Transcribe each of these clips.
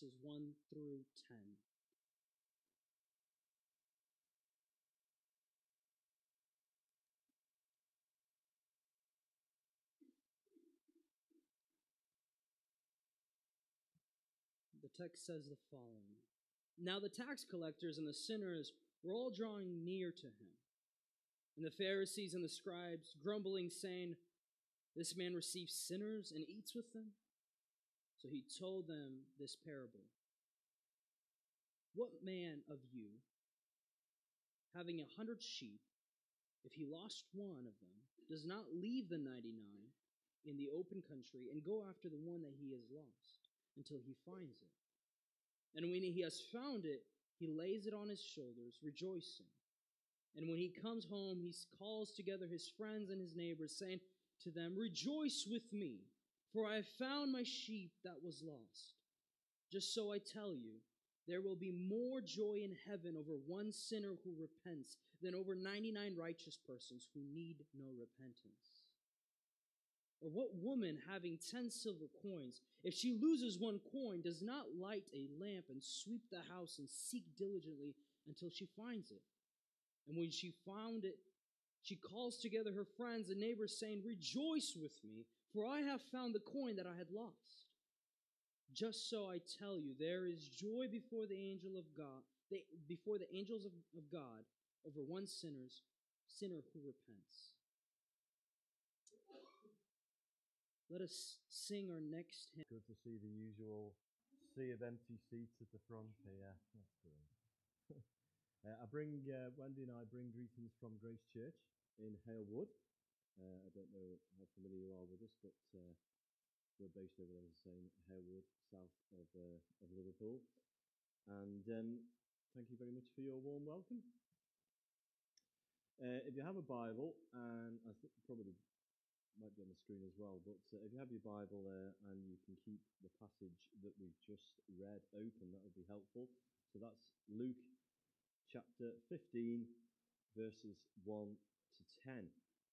verses 1 through 10. The text says the following. Now the tax collectors and the sinners were all drawing near to him. And the Pharisees and the scribes grumbling, saying, "This man receives sinners and eats with them." So he told them this parable. What man of you, having 100 sheep, if he lost one of them, does not leave the 99 in the open country and go after the one that he has lost until he finds it? And when he has found it, he lays it on his shoulders, rejoicing. And when he comes home, he calls together his friends and his neighbors, saying to them, "Rejoice with me, for I have found my sheep that was lost." Just so I tell you, there will be more joy in heaven over one sinner who repents than over 99 righteous persons who need no repentance. Or what woman, having 10 silver coins, if she loses one coin, does not light a lamp and sweep the house and seek diligently until she finds it? And when she found it, she calls together her friends and neighbors, saying, "Rejoice with me, for I have found the coin that I had lost." Just so I tell you, there is joy before the angel of God, before the angels of God, over one sinner who repents. Let us sing our next hymn. Good to see the usual sea of empty seats at the front here. That's great. Wendy and I bring greetings from Grace Church in Halewood. I don't know how familiar you are with us, but we're based over there, as I say, Halewood, south of Liverpool. And thank you very much for your warm welcome. If you have a Bible, and I think probably might be on the screen as well, but if you have your Bible there and you can keep the passage that we've just read open, that would be helpful. So that's Luke chapter 15, verses 1 to 10.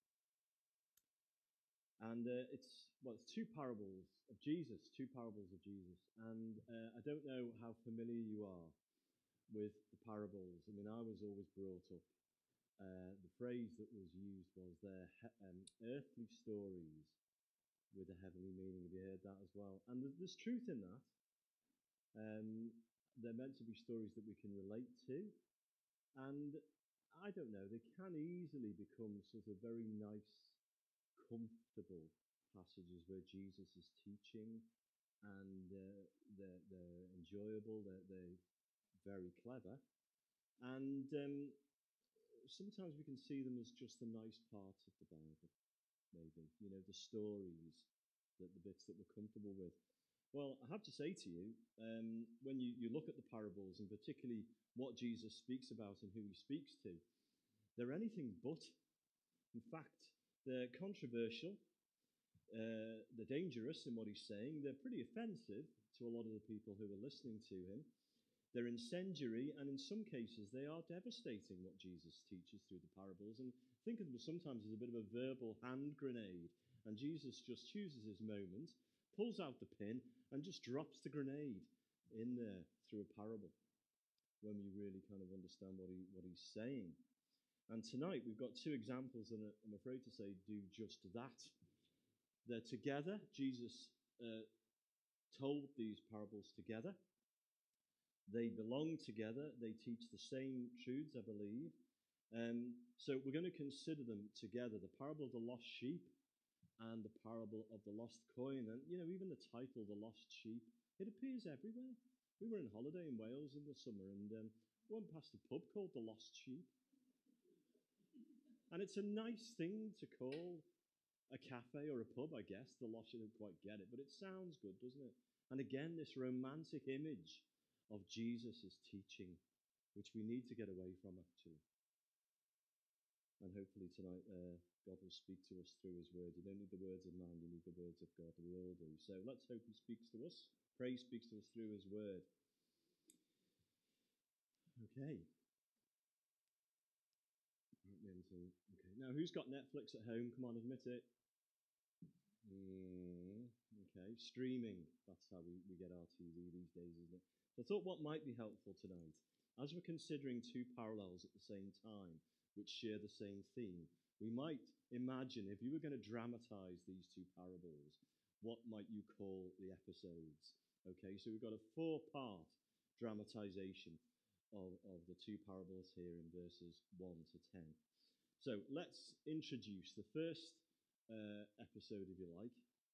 And it's two parables of Jesus, And I don't know how familiar you are with the parables. I mean, I was always brought up. The phrase that was used was they're earthly stories with a heavenly meaning. Have you heard that as well? And there's truth in that. They're meant to be stories that we can relate to. And I don't know, they can easily become sort of very nice, comfortable passages where Jesus is teaching, and they're enjoyable, they're very clever. And sometimes we can see them as just a nice part of the Bible, maybe, the stories, the bits that we're comfortable with. Well, I have to say to you, when you look at the parables, and particularly what Jesus speaks about and who he speaks to, they're anything but. In fact, they're controversial, they're dangerous in what he's saying, they're pretty offensive to a lot of the people who are listening to him. They're incendiary, and in some cases they are devastating, what Jesus teaches through the parables. And think of them sometimes as a bit of a verbal hand grenade, and Jesus just chooses his moment, pulls out the pin, and just drops the grenade in there through a parable, when we really kind of understand what he's saying. And tonight we've got two examples that I'm afraid to say do just that. They're together. Jesus told these parables together. They belong together. They teach the same truths, I believe. So we're going to consider them together. The parable of the lost sheep and the parable of the lost coin. And, even the title, The Lost Sheep, it appears everywhere. We were on holiday in Wales in the summer, and went past a pub called The Lost Sheep. And it's a nice thing to call a cafe or a pub, I guess. The Lost, you don't quite get it, but it sounds good, doesn't it? And again, this romantic image of Jesus' teaching, which we need to get away from, actually. And hopefully tonight, God will speak to us through his word. You don't need the words of man, you need the words of God. We all do. So let's hope he speaks to us. Pray he speaks to us through his word. Okay. Okay. Now, who's got Netflix at home? Come on, admit it. Okay, streaming, that's how we get our TV these days, isn't it? So I thought what might be helpful tonight, as we're considering two parallels at the same time, which share the same theme, we might imagine if you were going to dramatize these two parables, what might you call the episodes? Okay, so we've got a four-part dramatization of the two parables here in verses 1 to 10. So let's introduce the first episode, if you like.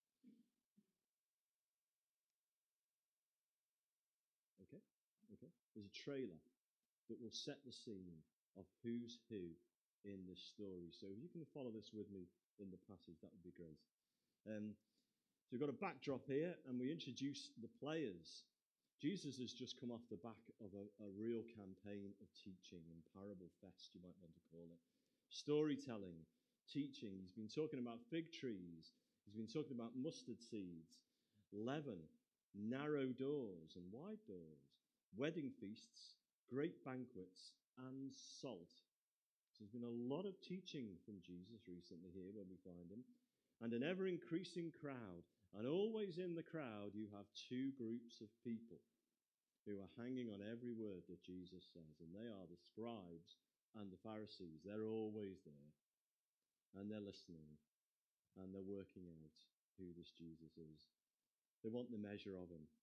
Okay. There's a trailer that will set the scene of who's who in this story. So if you can follow this with me in the passage, that would be great. So we've got a backdrop here, and we introduce the players. Jesus has just come off the back of a real campaign of teaching and parable fest, you might want to call it. Storytelling, teaching. He's been talking about fig trees. He's been talking about mustard seeds, leaven, narrow doors and wide doors, wedding feasts, great banquets, and salt. So there's been a lot of teaching from Jesus recently here when we find him, and an ever-increasing crowd. And always in the crowd, you have two groups of people who are hanging on every word that Jesus says, and they are the scribes and the Pharisees. They're always there, and they're listening, and they're working out who this Jesus is. They want the measure of him.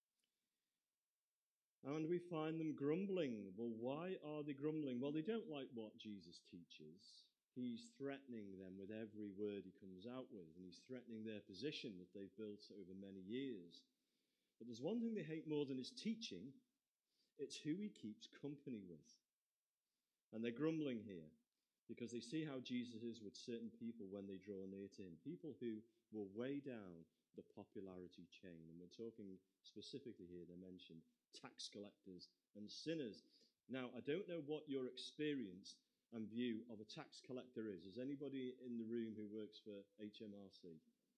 And we find them grumbling. Well, why are they grumbling? Well, they don't like what Jesus teaches. He's threatening them with every word he comes out with, and he's threatening their position that they've built over many years. But there's one thing they hate more than his teaching. It's who he keeps company with. And they're grumbling here because they see how Jesus is with certain people when they draw near to him, people who were way down the popularity chain. And we're talking specifically here, they're mentioned tax collectors and sinners. Now, I don't know what your experience and view of a tax collector is. Is anybody in the room who works for HMRC?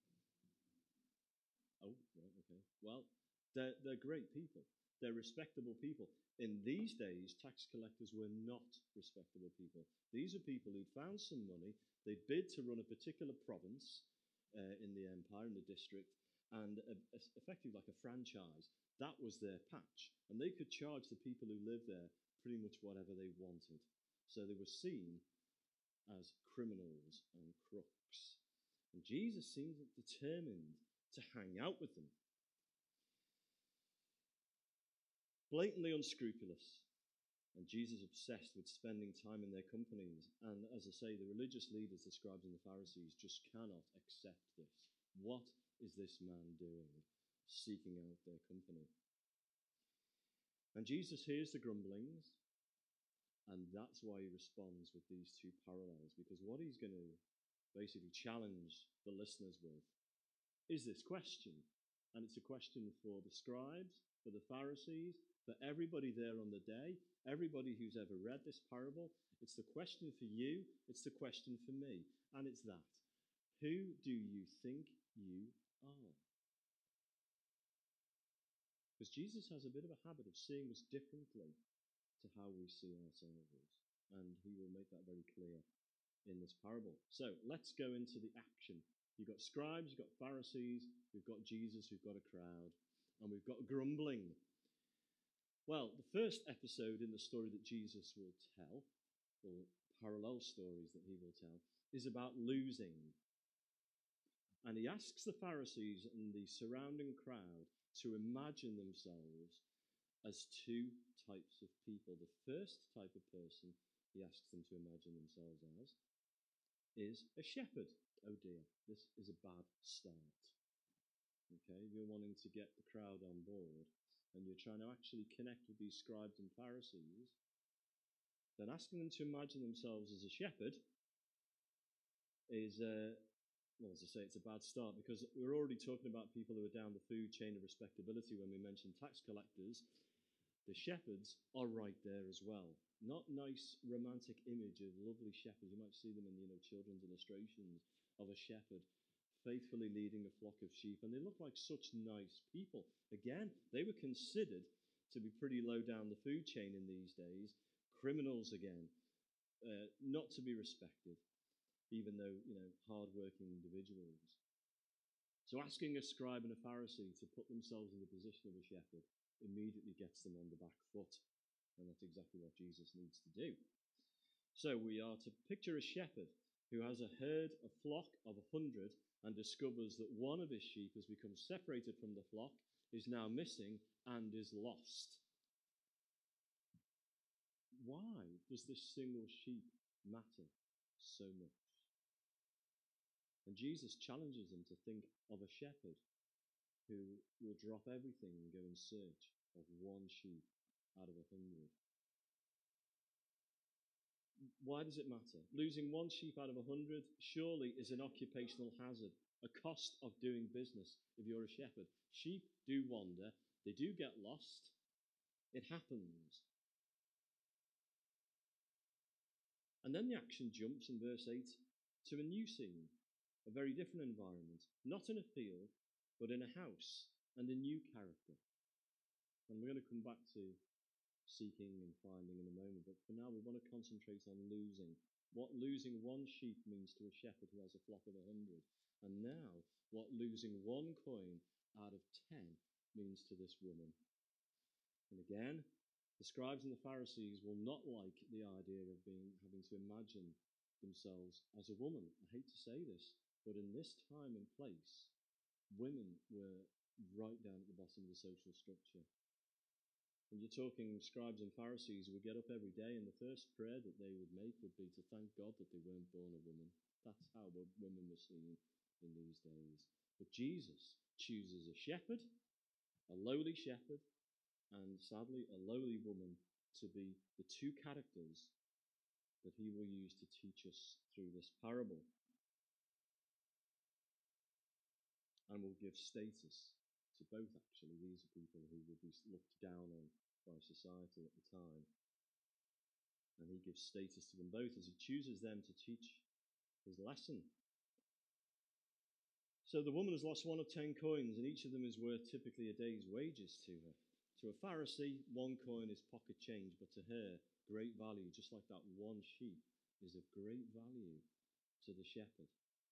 Oh, right, okay. Well, they're great people. They're respectable people. In these days, tax collectors were not respectable people. These are people who'd found some money. They bid to run a particular province in the empire, in the district, and effectively like a franchise. That was their patch. And they could charge the people who lived there pretty much whatever they wanted. So they were seen as criminals and crooks. And Jesus seems determined to hang out with them. Blatantly unscrupulous. And Jesus obsessed with spending time in their companies. And as I say, the religious leaders, the scribes and the Pharisees, just cannot accept this. What is this man doing, seeking out their company? And Jesus hears the grumblings, and that's why he responds with these two parallels, because what he's going to basically challenge the listeners with is this question. And it's a question for the scribes, for the Pharisees, for everybody there on the day, everybody who's ever read this parable. It's the question for you, it's the question for me, and it's that. Who do you think you are? Because Jesus has a bit of a habit of seeing us differently to how we see ourselves, and he will make that very clear in this parable. So let's go into the action. You've got scribes, you've got Pharisees, we've got Jesus, we've got a crowd, and we've got grumbling. Well, the first episode in the story that Jesus will tell, or parallel stories that he will tell, is about losing. And he asks the Pharisees and the surrounding crowd to imagine themselves as two types of people. The first type of person he asks them to imagine themselves as is a shepherd. Oh dear, this is a bad start. Okay, you're wanting to get the crowd on board, and you're trying to actually connect with these scribes and Pharisees, then asking them to imagine themselves as a shepherd is, well, as I say, it's a bad start, because we're already talking about people who are down the food chain of respectability when we mention tax collectors. The shepherds are right there as well. Not nice romantic image of lovely shepherds. You might see them in, children's illustrations of a shepherd faithfully leading a flock of sheep, and they look like such nice people. Again, they were considered to be pretty low down the food chain in these days, criminals again, not to be respected, even though, hard-working individuals. So asking a scribe and a Pharisee to put themselves in the position of a shepherd immediately gets them on the back foot. And that's exactly what Jesus needs to do. So we are to picture a shepherd who has a herd, a flock of 100, and discovers that one of his sheep has become separated from the flock, is now missing, and is lost. Why does this single sheep matter so much? And Jesus challenges them to think of a shepherd who will drop everything and go in search of one sheep out of 100. Why does it matter? Losing one sheep out of 100 surely is an occupational hazard, a cost of doing business if you're a shepherd. Sheep do wander, they do get lost. It happens. And then the action jumps in verse 8 to a new scene, a very different environment, not in a field, but in a house, and a new character. And we're going to come back to seeking and finding in a moment, but for now we want to concentrate on losing. What losing one sheep means to a shepherd who has a flock of 100, and now what losing one coin out of 10 means to this woman. And again, the scribes and the Pharisees will not like the idea of having to imagine themselves as a woman. I hate to say this, but in this time and place, women were right down at the bottom of the social structure. When you're talking scribes and Pharisees who would get up every day, and the first prayer that they would make would be to thank God that they weren't born a woman. That's how women were seen in these days. But Jesus chooses a shepherd, a lowly shepherd, and sadly a lowly woman to be the two characters that he will use to teach us through this parable. And will give status to both, actually. These are people who would be looked down on by society at the time. And he gives status to them both as he chooses them to teach his lesson. So the woman has lost one of 10 coins, and each of them is worth typically a day's wages to her. To a Pharisee, one coin is pocket change, but to her, great value, just like that one sheep, is of great value to the shepherd.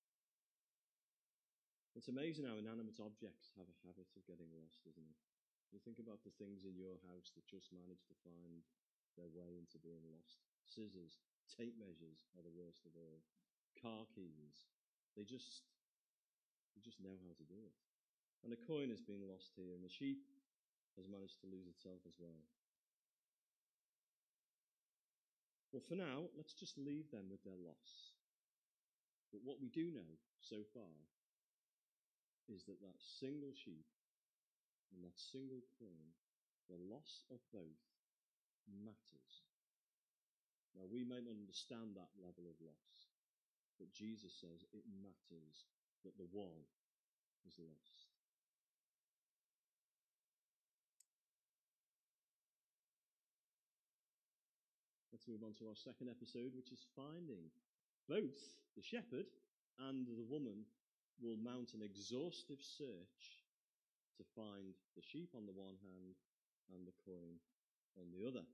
It's amazing how inanimate objects have a habit of getting lost, isn't it? You think about the things in your house that just manage to find their way into being lost. Scissors, tape measures are the worst of all. Car keys, you just know how to do it. And a coin has been lost here, and the sheep has managed to lose itself as well. Well, for now, let's just leave them with their loss. But what we do know so far is that that single sheep and that single coin, the loss of both, matters. Now, we may not understand that level of loss, but Jesus says it matters that the one is lost. Let's move on to our second episode, which is finding. Both the shepherd and the woman will mount an exhaustive search to find the sheep on the one hand and the coin on the other.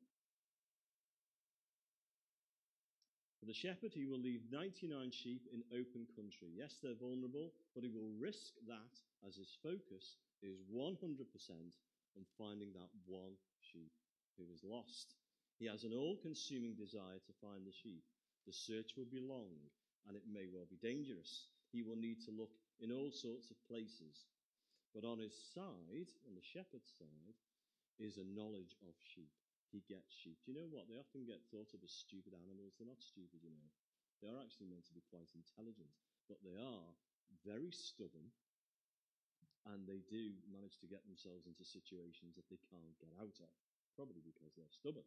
For the shepherd, he will leave 99 sheep in open country. Yes, they're vulnerable, but he will risk that as his focus is 100% on finding that one sheep who is lost. He has an all-consuming desire to find the sheep. The search will be long, and it may well be dangerous. He will need to look in all sorts of places. But on his side, on the shepherd's side, is a knowledge of sheep. He gets sheep. Do you know what? They often get thought of as stupid animals. They're not stupid, you know. They are actually meant to be quite intelligent, but they are very stubborn, and they do manage to get themselves into situations that they can't get out of, probably because they're stubborn.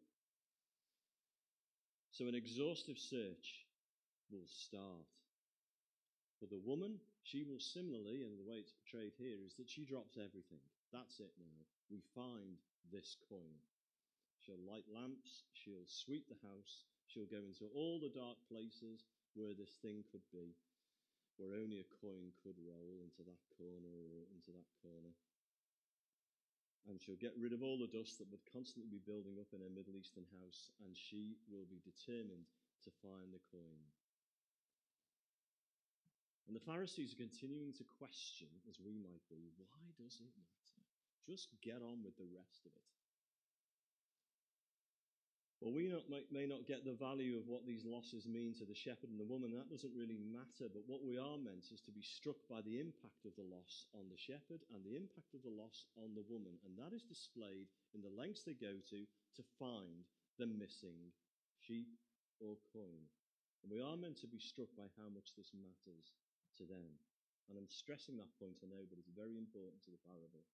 So an exhaustive search will start. For the woman, she will similarly, and the way it's portrayed here is that she drops everything. That's it now. We find this coin. She'll light lamps, she'll sweep the house, she'll go into all the dark places where this thing could be, where only a coin could roll, into that corner or into that corner. And she'll get rid of all the dust that would constantly be building up in her Middle Eastern house, and she will be determined to find the coin. And the Pharisees are continuing to question, as we might be, why does it matter? Just get on with the rest of it. Well, we may not get the value of what these losses mean to the shepherd and the woman. That doesn't really matter. But what we are meant is to be struck by the impact of the loss on the shepherd and the impact of the loss on the woman. And that is displayed in the lengths they go to find the missing sheep or coin. And we are meant to be struck by how much this matters to them. And I'm stressing that point, I know, but it's very important to the parable.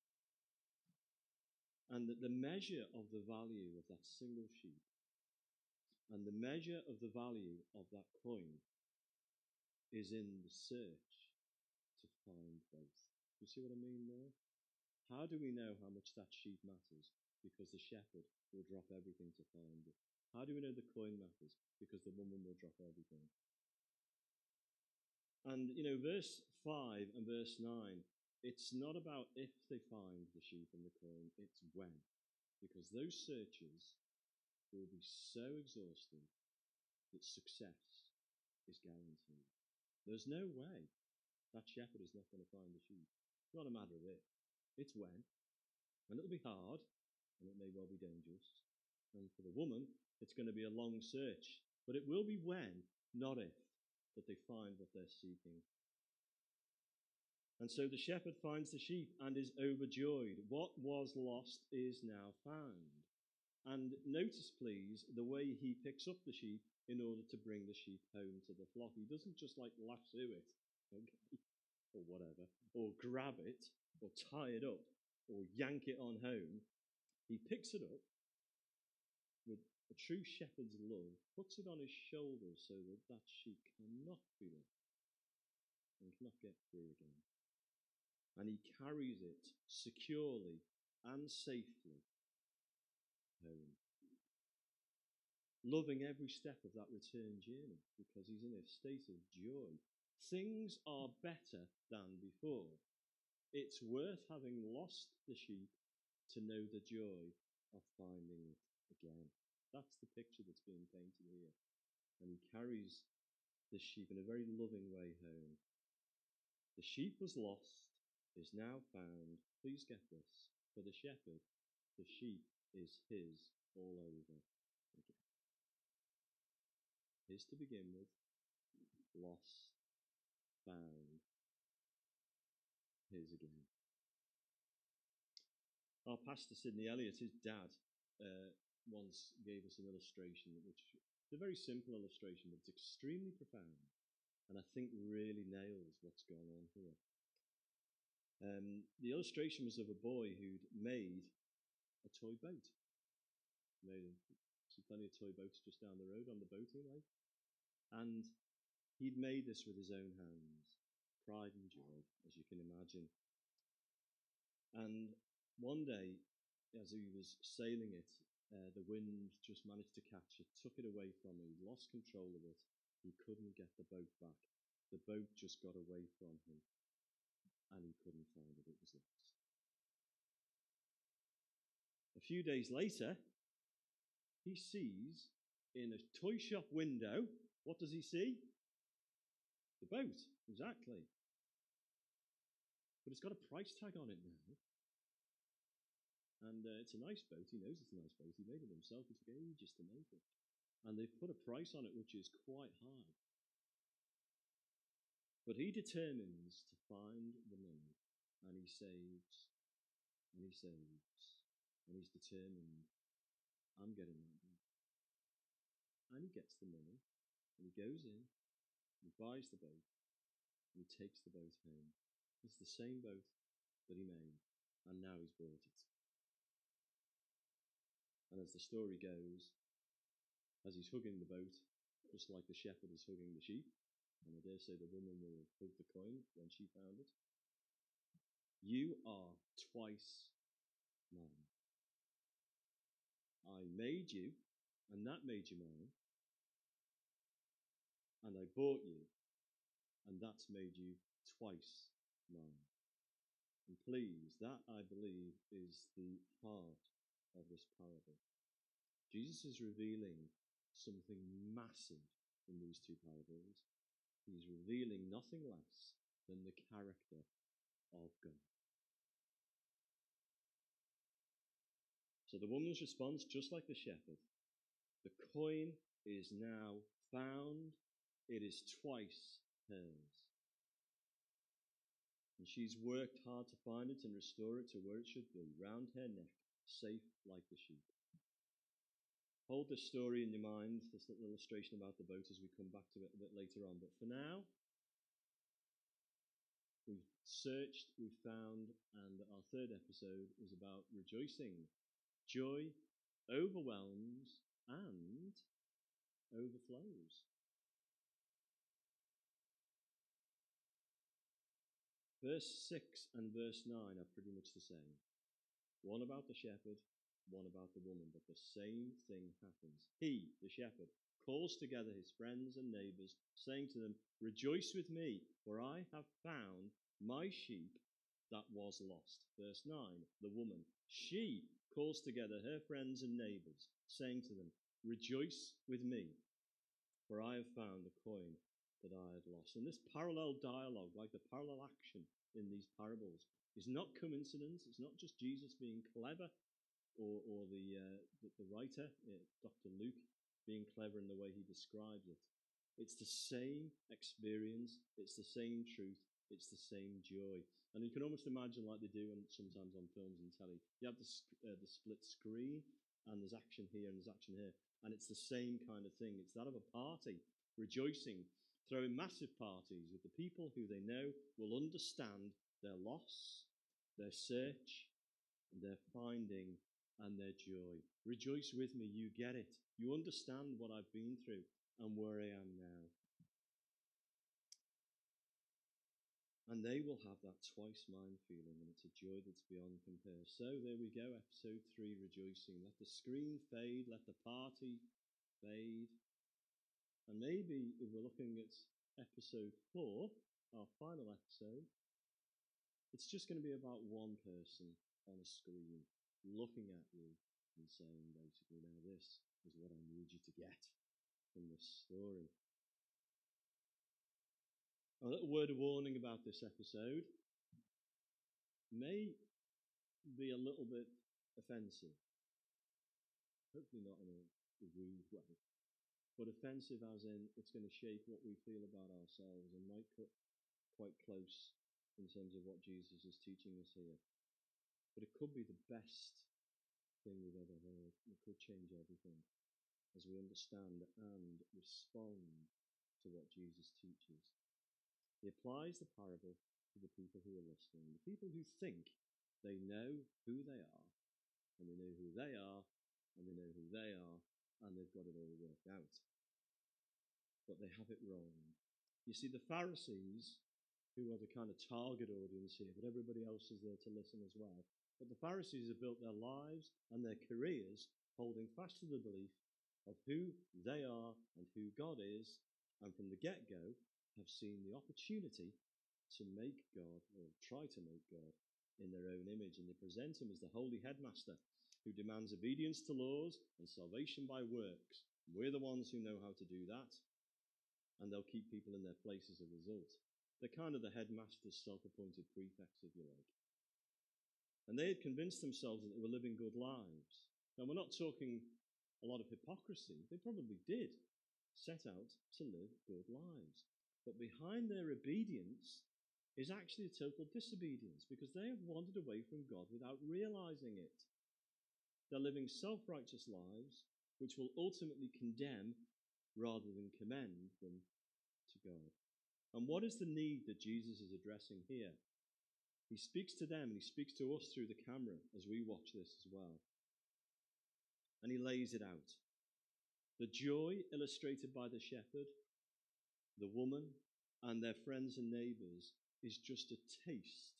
And that the measure of the value of that single sheep and the measure of the value of that coin is in the search to find both. You see what I mean there? How do we know how much that sheep matters? Because the shepherd will drop everything to find it. How do we know the coin matters? Because the woman will drop everything. And, verse 5 and verse 9, it's not about if they find the sheep and the coin, it's when. Because those searches will be so exhausting that success is guaranteed. There's no way that shepherd is not going to find the sheep. It's not a matter of if. It's when. And it'll be hard, and it may well be dangerous. And for the woman, it's going to be a long search. But it will be when, not if, that they find what they're seeking. And so the shepherd finds the sheep and is overjoyed. What was lost is now found. And notice, please, the way he picks up the sheep in order to bring the sheep home to the flock. He doesn't just lasso it, okay, or whatever, or grab it, or tie it up, or yank it on home. He picks it up with a true shepherd's love, puts it on his shoulders so that that sheep cannot be lost and cannot get free again. And he carries it securely and safely home, loving every step of that return journey because he's in a state of joy. Things are better than before. It's worth having lost the sheep to know the joy of finding it again. That's the picture that's being painted here. And he carries the sheep in a very loving way home. The sheep was lost, is now found. Please get this. For the shepherd, the sheep is his all over again. His to begin with, lost, found, his again. Our pastor, Sidney Elliott, his dad, once gave us an illustration, which is a very simple illustration, but it's extremely profound, and I think really nails what's going on here. The illustration was of a boy who'd made a toy boat. See plenty of toy boats just down the road on the boating lake. And he'd made this with his own hands. Pride and joy, as you can imagine. And one day, as he was sailing it, the wind just managed to catch it, took it away from him, he lost control of it. He couldn't get the boat back. The boat just got away from him, and he couldn't find it. It was lost. A few days later, he sees in a toy shop window, what does he see? The boat, exactly. But it's got a price tag on it now. And it's a nice boat. He knows it's a nice boat. He made it himself. It took ages to make it. And they've put a price on it which is quite high. But he determines to find the money. And he saves. And he saves. And he's determined, I'm getting that boat. And he gets the money. And he goes in. He buys the boat. And he takes the boat home. It's the same boat that he made. And now he's bought it. And as the story goes, as he's hugging the boat, just like the shepherd is hugging the sheep, and I dare say the woman will have hugged the coin when she found it, you are twice mine. I made you, and that made you mine. And I bought you, and that's made you twice mine. And please, that I believe is the heart of this parable. Jesus is revealing something massive in these two parables. He's revealing nothing less than the character of God. So the woman's response, just like the shepherd, the coin is now found. It is twice hers. And she's worked hard to find it and restore it to where it should be, round her neck, safe like the sheep. Hold this story in your mind, this little illustration about the boat, as we come back to it a bit later on. But for now, we've searched, we've found, and our third episode is about rejoicing. Joy overwhelms and overflows. Verse 6 and verse 9 are pretty much the same. One about the shepherd, one about the woman, but the same thing happens. He, the shepherd, calls together his friends and neighbors, saying to them, "Rejoice with me, for I have found my sheep that was lost." Verse 9, the woman, she calls together her friends and neighbors, saying to them, "Rejoice with me, for I have found the coin that I had lost." And this parallel dialogue, like the parallel action in these parables, is not coincidence. It's not just Jesus being clever, or the writer, Dr. Luke, being clever in the way he describes it. It's the same experience. It's the same truth. It's the same joy. And you can almost imagine, like they do sometimes on films and telly, you have the split screen, and there's action here and there's action here. And it's the same kind of thing. It's that of a party, rejoicing, throwing massive parties with the people who they know will understand their loss, their search, and their finding, and their joy. Rejoice with me, you get it. You understand what I've been through and where I am now. And they will have that twice mine feeling, and it's a joy that's beyond compare. So there we go, episode 3, rejoicing. Let the screen fade, let the party fade. And maybe if we're looking at episode 4, our final episode, it's just going to be about one person on a screen looking at you and saying, basically, now this is what I need you to get from this story. A little word of warning about this episode may be a little bit offensive. Hopefully not in a rude way, but offensive as in it's going to shape what we feel about ourselves and might cut quite close in terms of what Jesus is teaching us here. But it could be the best thing we've ever heard. It could change everything as we understand and respond to what Jesus teaches. He applies the parable to the people who are listening, the people who think they know who they are, and they know who they are, and they know who they are, and they've got it all worked out. But they have it wrong. You see, the Pharisees, who are the kind of target audience here, but everybody else is there to listen as well. But the Pharisees have built their lives and their careers holding fast to the belief of who they are and who God is, and from the get-go have seen the opportunity to make God, or try to make God, in their own image. And they present him as the holy headmaster who demands obedience to laws and salvation by works. We're the ones who know how to do that, and they'll keep people in their place as a result. They're kind of the headmaster's self-appointed prefects, if you like. And they had convinced themselves that they were living good lives. Now, we're not talking a lot of hypocrisy. They probably did set out to live good lives. But behind their obedience is actually a total disobedience, because they have wandered away from God without realizing it. They're living self-righteous lives which will ultimately condemn rather than commend them to God. And what is the need that Jesus is addressing here? He speaks to them and he speaks to us through the camera as we watch this as well. And he lays it out. The joy illustrated by the shepherd, the woman, and their friends and neighbors is just a taste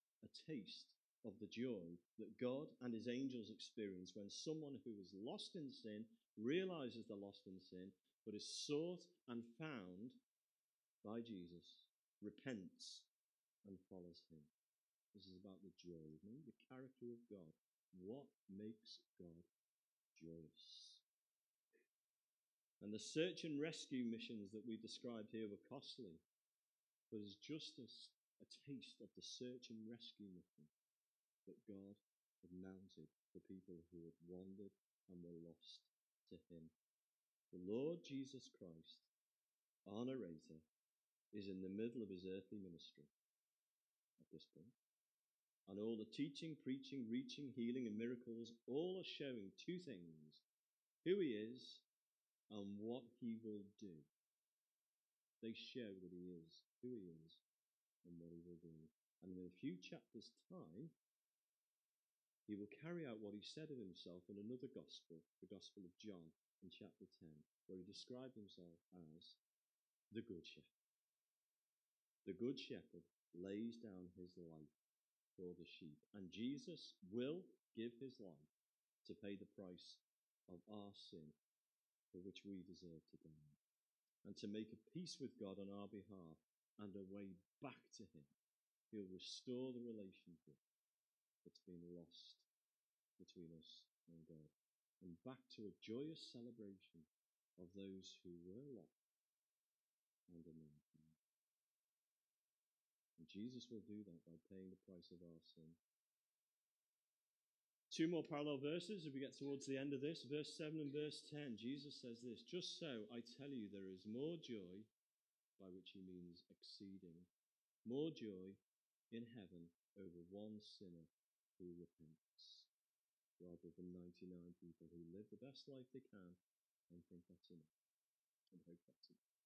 of the joy that God and his angels experience when someone who is lost in sin realizes they're lost in sin, but is sought and found by Jesus, repents, and follows him. This is about the joy, isn't it? The character of God. What makes God joyous? And the search and rescue missions that we described here were costly, but it's just as a taste of the search and rescue mission that God had mounted for people who had wandered and were lost to him. The Lord Jesus Christ, our narrator, is in the middle of his earthly ministry at this point. And all the teaching, preaching, reaching, healing, and miracles all are showing two things: who he is and what he will do. They show that he is, who he is, and what he will do. And in a few chapters' time, he will carry out what he said of himself in another gospel, the Gospel of John, in chapter 10, where he described himself as the Good Shepherd. The Good Shepherd lays down his life for the sheep, and Jesus will give his life to pay the price of our sin, for which we deserve to die, and to make a peace with God on our behalf and a way back to him. He'll restore the relationship that's been lost between us and God, and back to a joyous celebration of those who were lost and are now found. And Jesus will do that by paying the price of our sin. Two more parallel verses as we get towards the end of this. Verse 7 and verse 10, Jesus says this: "Just so, I tell you, there is more joy," by which he means exceeding, "more joy in heaven over one sinner who repents, rather than 99 people who live the best life they can and think that's enough, and hope that's enough."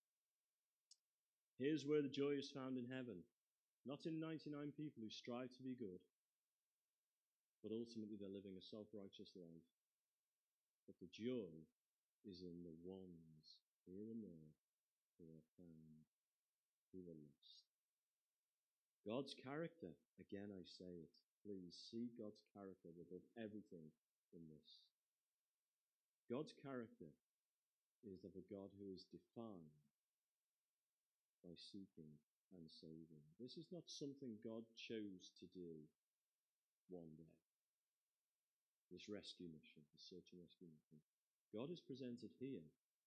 Here's where the joy is found in heaven, not in 99 people who strive to be good, but ultimately they're living a self-righteous life. But the joy is in the ones here and there who are found, who are lost. God's character, again I say it, please see God's character above everything in this. God's character is of a God who is defined by seeking and saving. This is not something God chose to do one day. This rescue mission, the search and rescue mission. God is presented here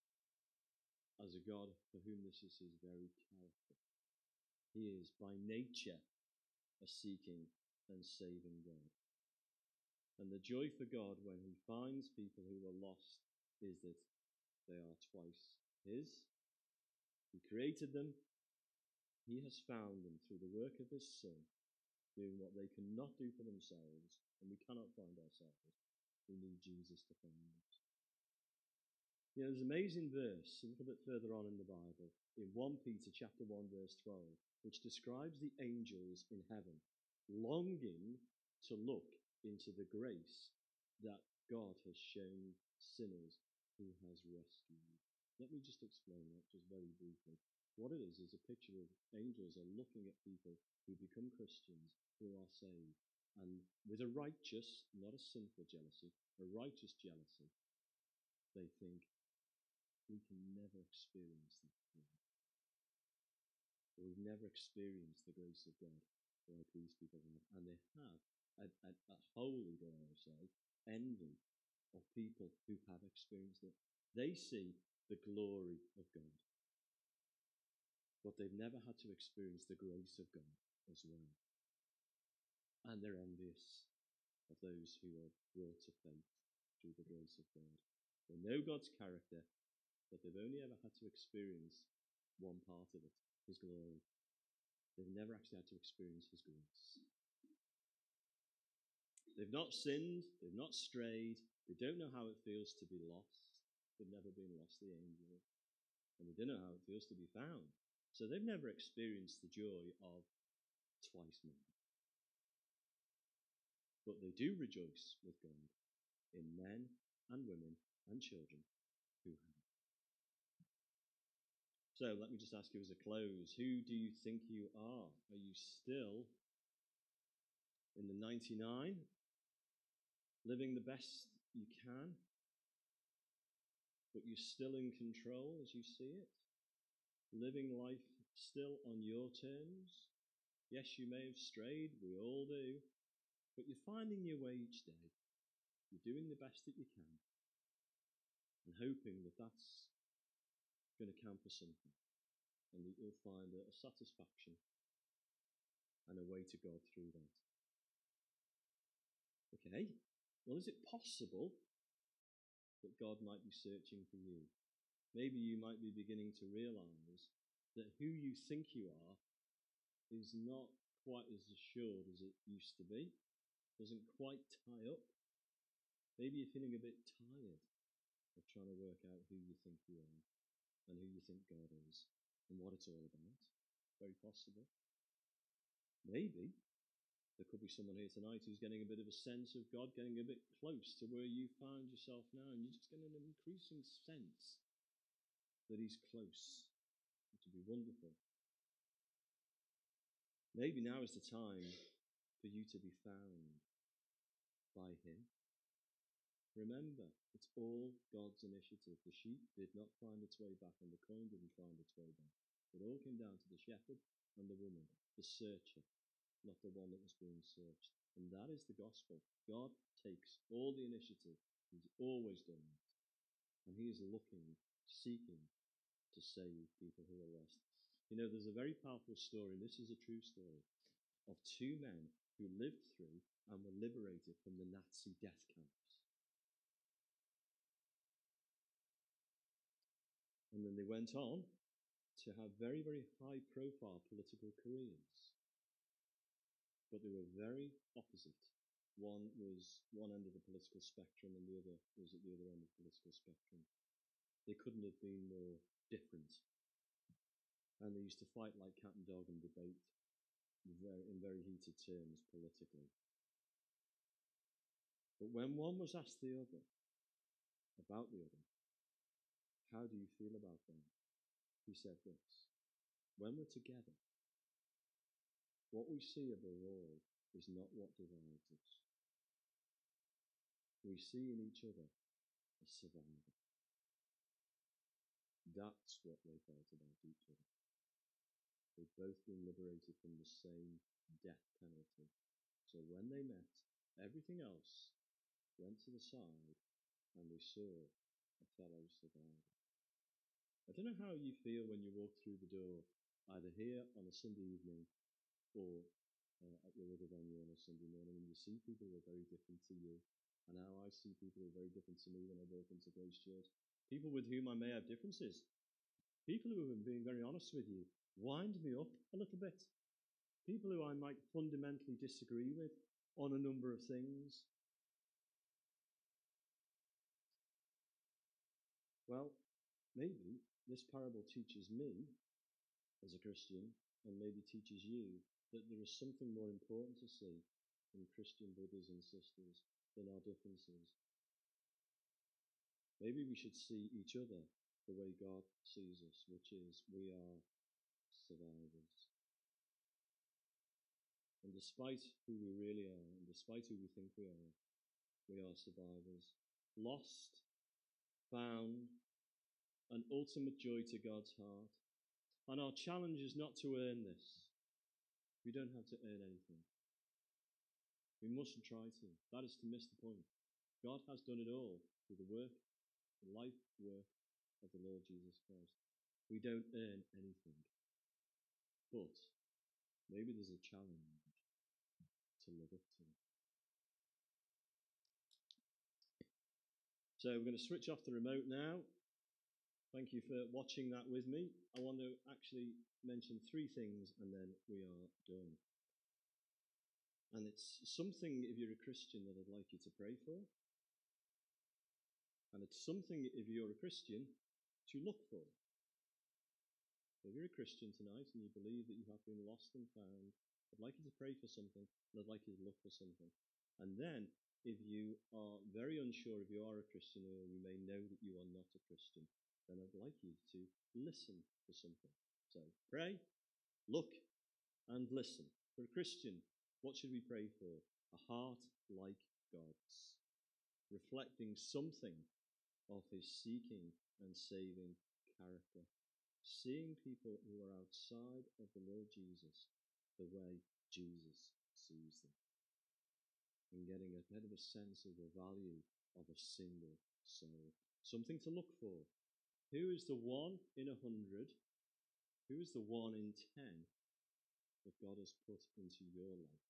as a God for whom this is his very character. He is by nature a seeking and saving God. And the joy for God when he finds people who are lost is that they are twice his. He created them. He has found them through the work of his Son, doing what they cannot do for themselves, and we cannot find ourselves. We need Jesus to find us. You know, there's an amazing verse a little bit further on in the Bible, in 1 Peter chapter 1, verse 12, which describes the angels in heaven longing to look into the grace that God has shown sinners who has rescued. Let me just explain that just very briefly. What it is a picture of angels are looking at people who become Christians, who are saved, and with a righteous, not a sinful jealousy, a righteous jealousy, they think, we can never experience that joy. We've never experienced the grace of God like these people have. And they have a holy, dare I say, envy of people who have experienced it. They see the glory of God, but they've never had to experience the grace of God as well. And they're envious of those who are brought to faith through the grace of God. They know God's character, but they've only ever had to experience one part of it, his glory. They've never actually had to experience his grace. They've not sinned, they've not strayed, they don't know how it feels to be lost. They've never been lost, the angels. And they don't know how it feels to be found. So they've never experienced the joy of twice more. But they do rejoice with God in men and women and children who have. So let me just ask you as a close, who do you think you are? Are you still in the 99, living the best you can, but you're still in control as you see it? Living life still on your terms? Yes, you may have strayed, we all do, but you're finding your way each day. You're doing the best that you can and hoping that that's going to count for something, and that you'll find a satisfaction and a way to God through that. Okay, well, is it possible that God might be searching for you? Maybe you might be beginning to realize that who you think you are is not quite as assured as it used to be, doesn't quite tie up. Maybe you're feeling a bit tired of trying to work out who you think you are and who you think God is and what it's all about. Very possible. Maybe there could be someone here tonight who's getting a bit of a sense of God, getting a bit close to where you find yourself now, and you're just getting an increasing sense that He's close, which would be wonderful. Maybe now is the time for you to be found by Him. Remember, it's all God's initiative. The sheep did not find its way back, and the coin didn't find its way back. It all came down to the shepherd and the woman, the searcher, not the one that was being searched. And that is the gospel. God takes all the initiative. He's always done that. And He is looking, seeking to save people who are lost. You know, there's a very powerful story, and this is a true story, of two men who lived through and were liberated from the Nazi death camps. And then they went on to have very, very high-profile political careers. But they were very opposite. One was one end of the political spectrum, and the other was at the other end of the political spectrum. They couldn't have been more different. And they used to fight like cat and dog and debate in very heated terms politically. But when one was asked the other about the other, how do you feel about them? He said this: when we're together, what we see above all is not what divides us. We see in each other a survivor. That's what they felt about each other. They'd both been liberated from the same death penalty. So when they met, everything else went to the side, and they saw a fellow survivor. I don't know how you feel when you walk through the door, either here on a Sunday evening or at your other venue on a Sunday morning, and you see people who are very different to you. And how I see people who are very different to me when I walk into Grace Church. People with whom I may have differences. People who have been very honest with you, wind me up a little bit. People who I might fundamentally disagree with on a number of things. Well, maybe this parable teaches me, as a Christian, and maybe teaches you, that there is something more important to see in Christian brothers and sisters than our differences. Maybe we should see each other the way God sees us, which is we are survivors. And despite who we really are, and despite who we think we are survivors. Lost, found, an ultimate joy to God's heart. And our challenge is not to earn this. We don't have to earn anything. We mustn't try to. That is to miss the point. God has done it all through the life work of the Lord Jesus Christ. We don't earn anything. But maybe there's a challenge to live up to. So we're going to switch off the remote now. Thank you for watching that with me. I want to actually mention three things and then we are done. And it's something, if you're a Christian, that I'd like you to pray for. And it's something, if you're a Christian, to look for. So if you're a Christian tonight and you believe that you have been lost and found, I'd like you to pray for something, and I'd like you to look for something. And then, if you are very unsure if you are a Christian, or you may know that you are not a Christian, then I'd like you to listen for something. So pray, look, and listen. For a Christian, what should we pray for? A heart like God's, reflecting something of His seeking and saving character. Seeing people who are outside of the Lord Jesus the way Jesus sees them. And getting a bit of a sense of the value of a single soul. Something to look for Who is the 1 in 100? Who is the 1 in 10 that God has put into your life?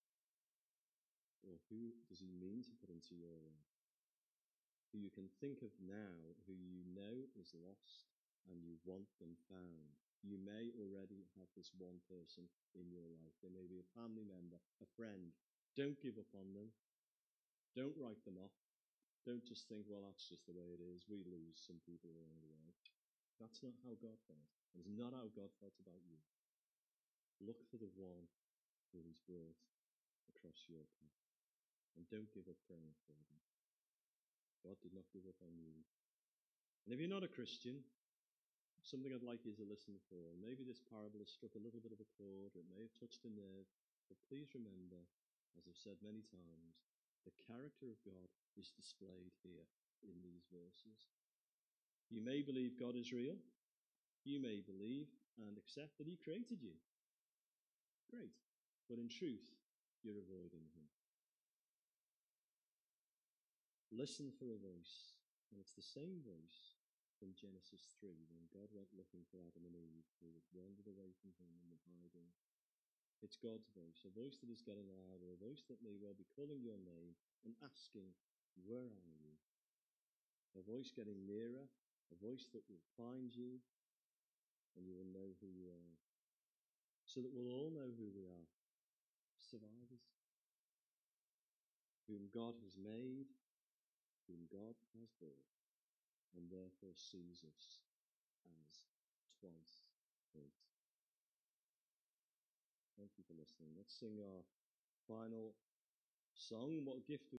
Or who does he mean to put into your life? Who you can think of now, who you know is lost and you want them found. You may already have this one person in your life. They may be a family member, a friend. Don't give up on them. Don't write them off. Don't just think, well, that's just the way it is. We lose some people along the way. That's not how God felt. It's not how God felt about you. Look for the one who he's brought across your path. And don't give up praying for them. God did not give up on you. And if you're not a Christian, something I'd like you to listen for. Maybe this parable has struck a little bit of a chord, or it may have touched a nerve, but please remember, as I've said many times, the character of God is displayed here in these verses. You may believe God is real. You may believe and accept that he created you. Great. But in truth, you're avoiding him. Listen for a voice, and it's the same voice from Genesis 3 when God went looking for Adam and Eve who had wandered away from him and were hiding. It's God's voice, a voice that is getting louder, a voice that may well be calling your name and asking, where are you? A voice getting nearer, a voice that will find you, and you will know who you are. So that we'll all know who we are. Survivors. Whom God has made, whom God has brought, and therefore sees us as twice great. Thank you for listening. Let's sing our final song. What gift